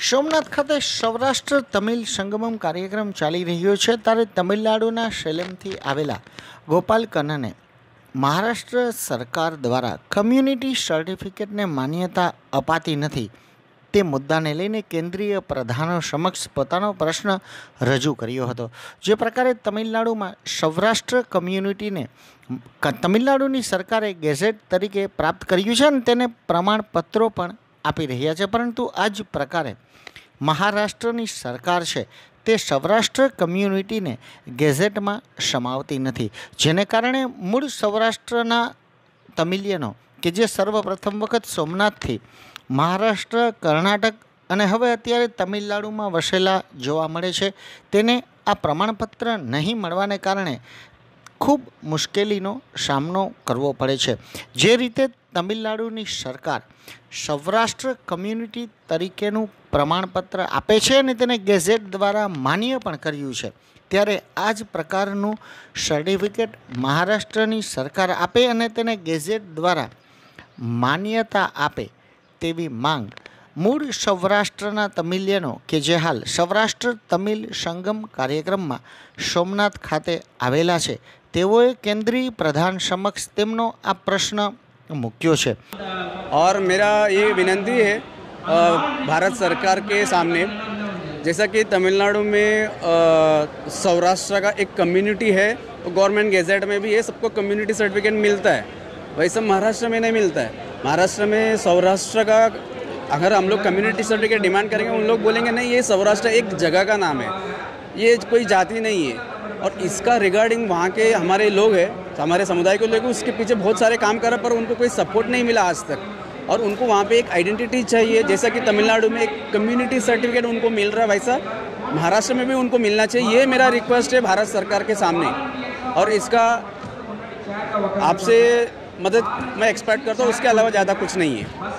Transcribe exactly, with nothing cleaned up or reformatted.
સોમનાથ ખાતે સૌરાષ્ટ્ર તમિલ સંગમમ કાર્યક્રમ ચાલી રહ્યો છે ત્યારે તમિલનાડુના સેલેમથી આવેલા ગોપાલ કન્નને મહારાષ્ટ્ર સરકાર દ્વારા કમ્યુનિટી સર્ટિફિકેટને માન્યતા અપાતી નથી તે મુદ્દાને લઈને કેન્દ્રીય પ્રધાનો સમક્ષ પોતાનો પ્રશ્ન રજૂ કર્યો હતો। જે પ્રકારે તમિલનાડુમાં સૌરાષ્ટ્ર કમ્યુનિટીને તમિલનાડુની સરકારે ગેઝેટ તરીકે પ્રાપ્ત કર્યું છે અને તેને પ્રમાણપત્રો પણ આપી રહ્યા છે, પરંતુ આ જ પ્રકારે મહારાષ્ટ્રની સરકાર છે તે સૌરાષ્ટ્ર કમ્યુનિટીને ગેઝેટમાં સમાવતી નથી, જેને કારણે મૂળ સૌરાષ્ટ્રના તમિલિયનો કે જે સર્વપ્રથમ વખત સોમનાથથી મહારાષ્ટ્ર, કર્ણાટક અને હવે અત્યારે તમિલનાડુમાં વસેલા જોવા મળે છે તેને આ પ્રમાણપત્ર નહીં મળવાને કારણે ખૂબ મુશ્કેલીનો સામનો કરવો પડે છે। જે રીતે તમિલનાડુની સરકાર સૌરાષ્ટ્ર કમ્યુનિટી તરીકેનું પ્રમાણપત્ર આપે છે અને તેને ગેઝેટ દ્વારા માન્ય પણ કર્યું છે, ત્યારે આ જ પ્રકારનું સર્ટિફિકેટ મહારાષ્ટ્રની સરકાર આપે અને તેને ગેઝેટ દ્વારા માન્યતા આપે તેવી માંગ મૂળ સૌરાષ્ટ્રના તમિલિયનો કે જે હાલ સૌરાષ્ટ્ર તમિલ સંગમ કાર્યક્રમમાં સોમનાથ ખાતે આવેલા છે તેઓએ કેન્દ્રીય પ્રધાન સમક્ષ તેમનો આ પ્રશ્ન મૂક્યો છે। और मेरा ये विनती है भारत सरकार के सामने, जैसा कि तमिलनाडु में सौराष्ट्र का एक कम्युनिटी है, गवर्नमेंट गेजेट में भी है, सबको कम्युनिटी सर्टिफिकेट मिलता है, वैसे महाराष्ट्र में नहीं मिलता है। महाराष्ट्र में सौराष्ट्र का अगर हम लोग कम्युनिटी सर्टिफिकेट डिमांड करेंगे, उन लोग बोलेंगे नहीं ये सौराष्ट्र एक जगह का नाम है, ये कोई जाति नहीं है। और इसका रिगार्डिंग वहाँ के हमारे लोग हैं, हमारे समुदाय के लोग, उसके पीछे बहुत सारे काम कर रहे पर उनको कोई सपोर्ट नहीं मिला आज तक। और उनको वहाँ पे एक आइडेंटिटी चाहिए, जैसा कि तमिलनाडु में एक कम्युनिटी सर्टिफिकेट उनको मिल रहा है वैसा महाराष्ट्र में भी उनको मिलना चाहिए। ये मेरा रिक्वेस्ट है भारत सरकार के सामने, और इसका आपसे मदद मैं एक्सपेक्ट करता हूँ, उसके अलावा ज़्यादा कुछ नहीं है।